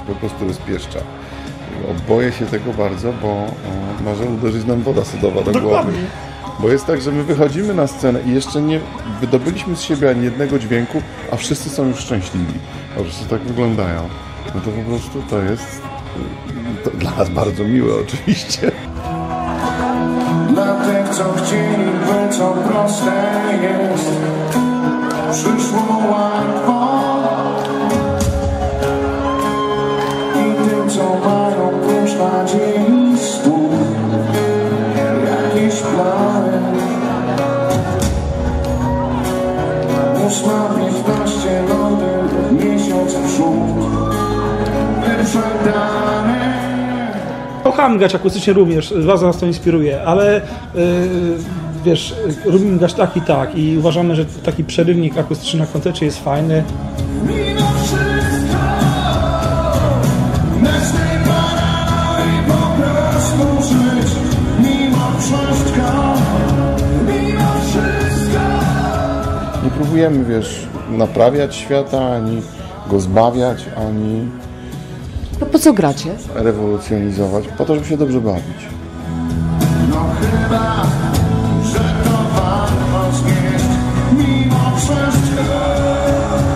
po prostu rozpieszcza. Boję się tego bardzo, bo może uderzyć nam woda sodowa do głowy. Bo jest tak, że my wychodzimy na scenę i jeszcze nie wydobyliśmy z siebie ani jednego dźwięku, a wszyscy są już szczęśliwi. Po prostu tak wyglądają. No to po prostu to jest dla nas bardzo miłe oczywiście. Dla tych, co chcieliby, co proste jest, przyszło łatwo. I tym, co mają prócz nadziei słów, jakiś plan. 8:15 Londyn, miesiąc w przód, wyprzedane. Kocham grać akustycznie również, bardzo nas to inspiruje, ale wiesz, lubimy grać tak i tak i uważamy, że taki przerywnik akustyczny na koncercie jest fajny. Mimo wszystko, naszej paranoi po prostu żyć. Mimo wszystko, mimo wszystko. Nie próbujemy, wiesz, naprawiać świata, ani go zbawiać, ani To po co gracie? rewolucjonizować, po to, żeby się dobrze bawić. No chyba, że to warto znieść. Mimo wszystko.